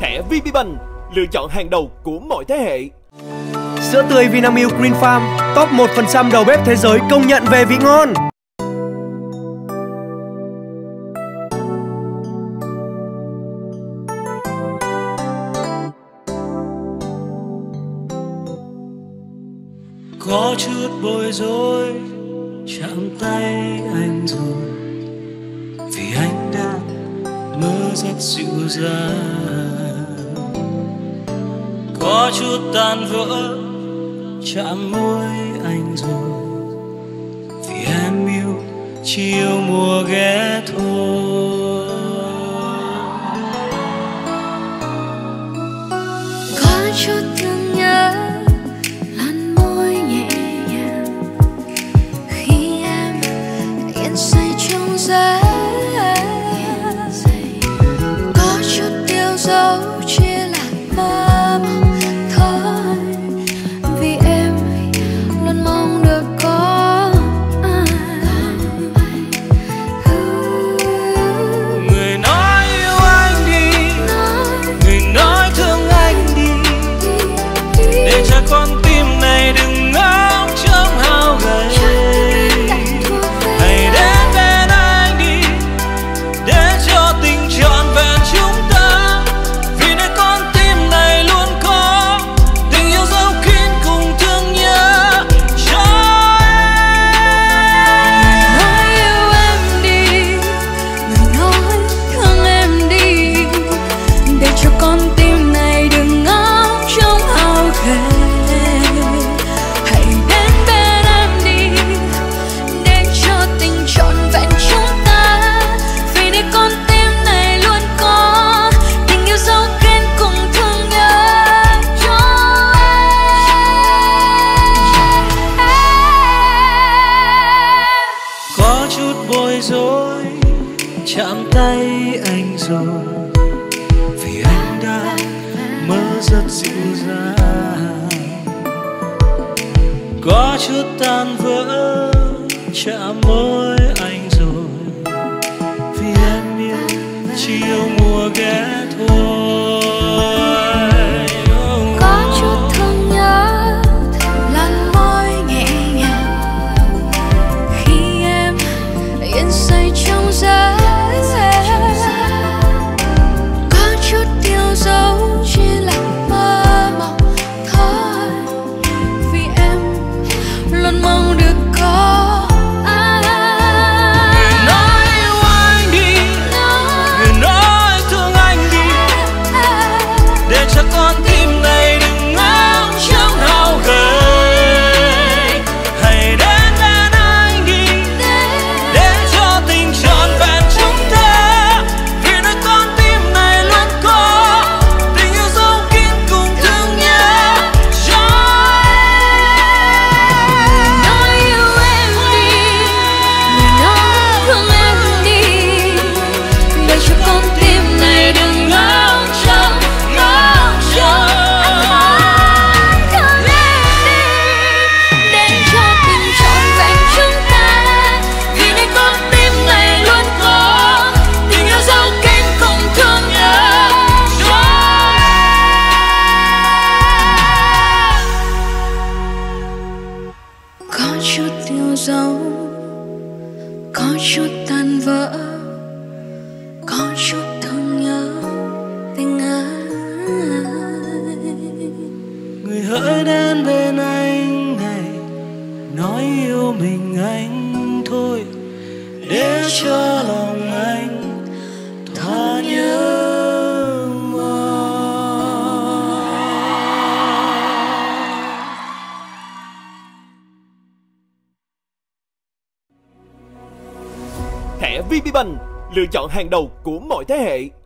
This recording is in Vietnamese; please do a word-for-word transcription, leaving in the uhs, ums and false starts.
Thẻ vê pê Bank, lựa chọn hàng đầu của mọi thế hệ. Sữa tươi Vinamilk Green Farm, top một phần trăm đầu bếp thế giới công nhận về vị ngon. Có chút bối rối chạm tay anh rồi, vì anh đã mơ rất dịu dàng. Có chút tan vỡ chạm môi anh rồi, vì em yêu chỉ yêu mùa ghé thôi. Có chút thương nhớ làn môi nhẹ nhàng khi em yên say trong giấc. Có chút điều dấu chỉ là mơ mộng thôi, vì em luôn mong được có ai. Người nói yêu anh đi, người nói thương anh đi, để cho con tim này đừng ngóng trông hao gầy. Hãy đến bên anh đi, để cho tình trọn vẹn chúng ta, vì nơi con tim này luôn có tình yêu dấu kín cùng thương nhớ cho em. Nói yêu em đi, người nói thương em đi, để cho con tim này đừng ngóng trông hao gầy. Hãy đến bên em đi, để cho tình trọn vẹn chúng ta, vì để con tim này luôn có tình yêu dấu kín cùng thương nhớ cho em. Có chút bối rối chạm tay anh rồi, vì anh đã mơ rất dịu dàng. Có chút tan vỡ chạm môi anh rồi, vì em yêu chỉ yêu mùa ghé thôi. Có chút thương nhớ làn môi nhẹ nhàng khi em yên say trong giấc. Có chút điều dấu chỉ là mơ mộng thôi, vì em luôn mong được có ai. Người nói yêu anh đi, người nói thương anh đi, để cho con tim này đừng ngóng trông hao gầy. Hãy đến bên anh đi, để cho tình trọn vẹn chúng ta, vì nơi con tim này luôn có tình yêu dấu kín cùng thương nhớ cho em. Nói yêu em đi, người nói thương em đi, để cho con tim này đừng ngóng trông, ngóng trông. Thương em đi, để cho tình trọn vẹn chúng ta, vì để con tim này luôn có tình yêu dấu kín cùng thương nhớ cho em. có chút điều dấu, có chút tan vỡ, có chút thương nhớ tình ai. Người hỡi đến bên anh này, nói yêu mình anh thôi, để cho lòng anh thỏa nhớ mong. Thẻ vê pê Bank, lựa chọn hàng đầu của mọi thế hệ.